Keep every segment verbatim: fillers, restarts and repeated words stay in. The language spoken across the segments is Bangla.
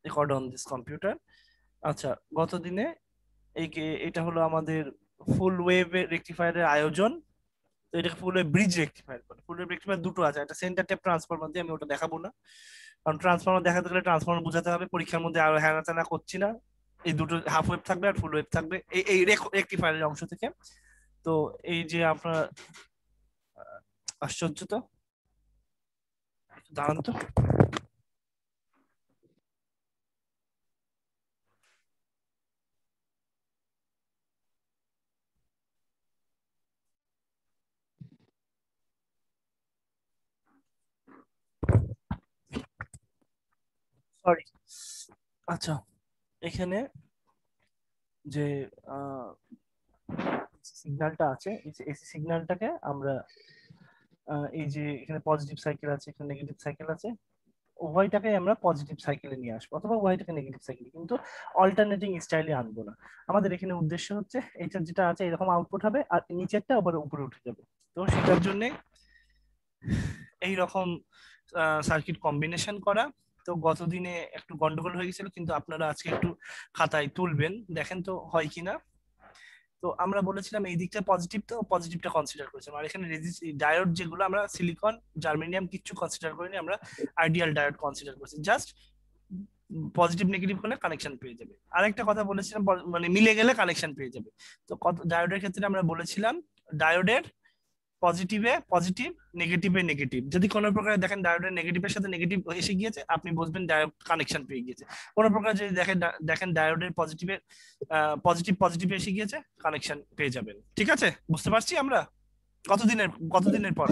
Record on this computer. আচ্ছা, গত দিনে এই এটা হলো আমাদের ফুল ওয়েভ রেকটিফায়ারের আয়োজন। তো এটাকে ফুল ওয়েভ ব্রিজ রেকটিফায়ার বলে। ফুল ওয়েভ রেকটিফায়ার দুটো আছে, একটা সেন্টার ট্যাপ ট্রান্সফরমার দিয়ে, আমি ওটা দেখাবো না, কারণ ট্রান্সফরমার দেখাতে গেলে ট্রান্সফরমার বোঝাতে হবে, পরীক্ষার মধ্যে আরো হ্যানা ত্যানা করছি না। এই দুটো হাফ ওয়েভ থাকবে আর ফুল ওয়েভ থাকবে এই এই রেকটিফায়ারের অংশ থেকে। তো এই যে আপনার আশ্চর্য তো, দাঁড়ান তো, সরি। আচ্ছা, এখানে যে সিগন্যালটা আছে, এসি সিগন্যালটাকে আমরা এই যে এখানে পজিটিভ সাইকেল আছে, এখানে নেগেটিভ সাইকেল আছে, উভয়টাকে আমরা পজিটিভ সাইকেলে নিয়ে আসবো অথবা উভয়টাকে নেগেটিভ সাইকেলে, কিন্তু অল্টারনেটিং স্টাইলে আনবো না। আমাদের এখানে উদ্দেশ্য হচ্ছে এইটা যেটা আছে এরকম আউটপুট হবে আর নিচেরটা আবার উপরে উঠে যাবে। তো সেটার জন্য এইরকম সার্কিট কম্বিনেশন করা। তো গত দিনে একটু গন্ডগোল হয়ে গেছিল, কিন্তু আপনারা আজকে একটু খাতায় তুলবেন, দেখেন তো হয় কিনা। তো আমরা বলেছিলাম এই দিকটা পজিটিভ, তো পজিটিভটা কনসিডার করেছিলাম। আর এখানে ডায়োড যেগুলো আমরা সিলিকন জার্মেনিয়াম কিচ্ছু কনসিডার করিনি, আমরা আইডিয়াল ডায়োড কনসিডার করেছি। জাস্ট পজিটিভ নেগেটিভ হলে কানেকশন পেয়ে যাবে। আরেকটা কথা বলেছিলাম, মানে মিলে গেলে কানেকশন পেয়ে যাবে। তো ডায়োডের ক্ষেত্রে আমরা বলেছিলাম ডায়োডের পজিটিভে পজিটিভ, নেগেটিভে নেগেটিভ। যদি কোনো প্রকার দেখেন ডায়োডের নেগেটিভের সাথে নেগেটিভ এসে গিয়েছে, আপনি বুঝবেন ডায়োড কানেকশন পেয়ে গিয়েছে। কোনো প্রকার যদি দেখেন দেখেন ডায়োডের পজিটিভে পজিটিভ পজিটিভ এসে গিয়েছে, কানেকশন পেয়ে যাবেন। ঠিক আছে, বুঝতে পারছি আমরা কতদিনের কতদিনের পর।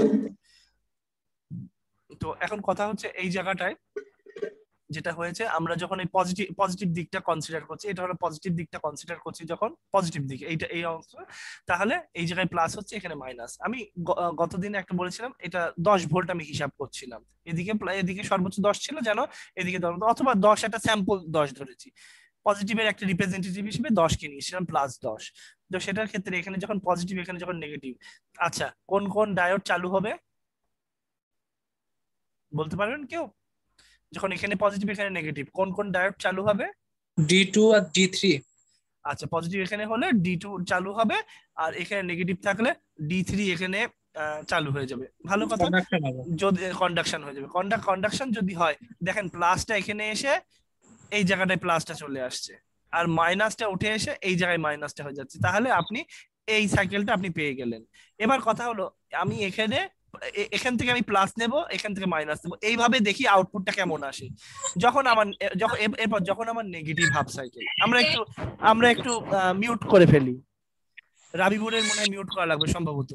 তো এখন কথা হচ্ছে এই জায়গাটায় যেটা হয়েছে, আমরা যখন এই পজিটিভ পজিটিভ দিকটা কনসিডার করছি, এটা হলো পজিটিভ দিকটা কনসিডার করছি যখন পজিটিভ দিক এইটা এই অংশ, তাহলে এই জায়গায় প্লাস হচ্ছে, এখানে মাইনাস। আমি গতদিনে একটা বলেছিলাম এটা দশ ভোল্ট আমি হিসাব করছিলাম, এদিকে এদিকে সর্বোচ্চ দশ ছিল যেন, এদিকে অথবা দশ একটা স্যাম্পল দশ ধরেছি, পজিটিভের একটা রিপ্রেজেন্টেটিভ হিসেবে দশকে নিয়েছিলাম প্লাস দশ। তো সেটার ক্ষেত্রে এখানে যখন পজিটিভ এখানে যখন নেগেটিভ, আচ্ছা কোন কোন ডায়োড চালু হবে বলতে পারবেন কেউ? যখন এখানে পজিটিভ এখানে নেগেটিভ, কোন কোন ডায়োড চালু হবে? ডি টু আর ডি থ্রি। আচ্ছা, পজিটিভ এখানে হলে ডি টু চালু হবে, আর এখানে নেগেটিভ থাকলে ডি থ্রি এখানে চালু হয়ে যাবে। ভালো কথা, যদি কন্ডাকশন হয়ে যাবে। কন্ডাকশন যদি হয়, দেখেন প্লাসটা এখানে এসে এই জায়গাটায় প্লাসটা চলে আসছে, আর মাইনাসটা উঠে এসে এই জায়গায় মাইনাসটা হয়ে যাচ্ছে, তাহলে আপনি এই সাইকেলটা আপনি পেয়ে গেলেন। এবার কথা হলো, আমি এখানে এখান থেকে আমি প্লাস নেব, এখান থেকে মাইনাস নেব, এইভাবে দেখি আউটপুটটা কেমন আসে। যখন আমার যখন এরপর যখন আমার নেগেটিভ হাফ সাইকেল, আমরা একটু আমরা একটু মিউট করে ফেলি, রাবিবুরের মনে হয় মিউট করা লাগবে সম্ভবত।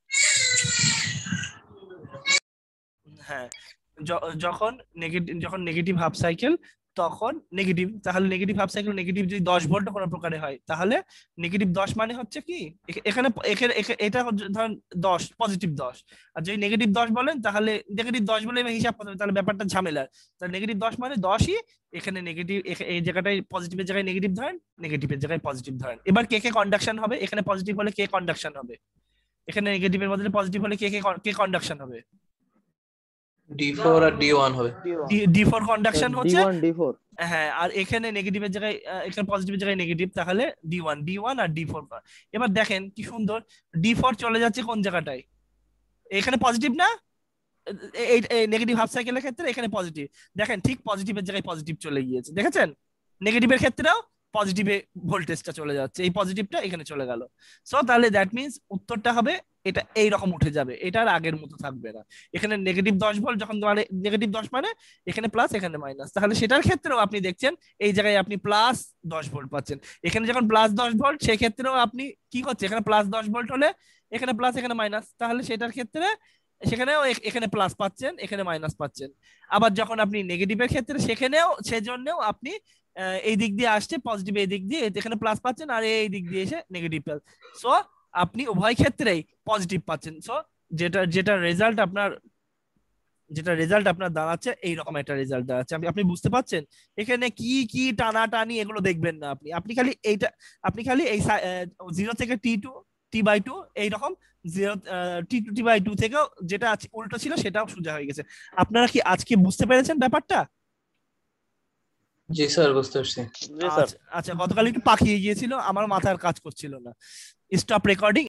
হ্যাঁ, যখন নেগেটিভ যখন নেগেটিভ হাফ সাইকেল তখন নেগেটিভ, তাহলে নেগেটিভ হাফ সাইকেল নেগেটিভ যদি দশ ভোল্ট কোনো প্রকারে হয়, তাহলে নেগেটিভ দশ মানে হচ্ছে কি এখানে এখানে এটা ধরেন দশ পজিটিভ দশ, আর যদি নেগেটিভ দশ বলেন তাহলে নেগেটিভ দশ বলে হিসাব করতে হবে, তাহলে ব্যাপারটা ঝামেলার। তাহলে নেগেটিভ দশ মানে দশই, এখানে নেগেটিভ এই জায়গাটায় পজিটিভের জায়গায় নেগেটিভ ধরেন, নেগেটিভের জায়গায় পজিটিভ ধরেন। এবার কে কে কন্ডাকশন হবে? এখানে পজিটিভ হলে কে কন্ডাকশন হবে? এখানে নেগেটিভের বদলে পজিটিভ হলে কে কে কে কন্ডাকশন হবে? ডি ফোর আর ডি ওয়ান হবে। ডি ফোর কন্ডাকশন হচ্ছে, হ্যাঁ, আর এখানে নেগেটিভের জায়গায় এখানে পজিটিভের জায়গায় নেগেটিভ, তাহলে ডি ওয়ান ডি ওয়ান আর ডি ফোর। এবার দেখেন কি সুন্দর, ডি ফোর চলে যাচ্ছে কোন জায়গাটায়? এখানে পজিটিভ না, এই নেগেটিভ হাফ সাইকেলের ক্ষেত্রে এখানে পজিটিভ, দেখেন ঠিক পজিটিভের জায়গায় পজিটিভ চলে গিয়েছে, দেখেছেন? নেগেটিভের ক্ষেত্রেও পজিটিভে ভোল্টেজটা চলে যাচ্ছে, এই পজিটিভটা এখানে চলে গেল। সো তাহলে দ্যাট মিন্স উত্তরটা হবে এটা এই রকম উঠে যাবে, এটা আর আগের মতো থাকবে না। এখানে নেগেটিভ দশ ভোল্ট যখন মানে নেগেটিভ দশ মানে এখানে প্লাস এখানে মাইনাস, তাহলে সেটার ক্ষেত্রেও আপনি দেখছেন এই জায়গায় আপনি প্লাস দশ ভোল্ট পাচ্ছেন। এখানে যখন প্লাস দশ ভোল্ট সেক্ষেত্রেও আপনি কি করছে, এখানে প্লাস দশ ভোল্ট হলে এখানে প্লাস এখানে মাইনাস, তাহলে সেটার ক্ষেত্রে সেখানেও এখানে প্লাস পাচ্ছেন এখানে মাইনাস পাচ্ছেন। আবার যখন আপনি নেগেটিভের ক্ষেত্রে সেখানেও সেজন্যও আপনি এই দিক দিয়ে আসছে পজিটিভ, এই দিক দিয়ে এখানে প্লাস পাচ্ছেন, আর এই দিক দিয়ে এসে নেগেটিভ। সো আপনি উভয় ক্ষেত্রেই পজিটিভ পাচ্ছেন। সো যেটা যেটা রেজাল্ট আপনার যেটা রেজাল্ট আপনার দাঁড়াচ্ছে এইরকম একটা রেজাল্ট দাঁড়াচ্ছে। আপনি আপনি বুঝতে পারছেন? এখানে কি কি টানা টানি এগুলো দেখবেন না আপনি, আপনি খালি এইটা আপনি খালি এই জিরো থেকে T two T by two এইরকম zero T two T by two থেকেও যেটা উল্টো ছিল সেটাও সোজা হয়ে গেছে। আপনারা কি আজকে বুঝতে পেরেছেন ব্যাপারটা? জি স্যার বুঝতে পারছি। জি স্যার। আচ্ছা গতকাল একটু পাকিয়ে গিয়েছিল, আমার মাথার কাজ করছিল না। Stop recording.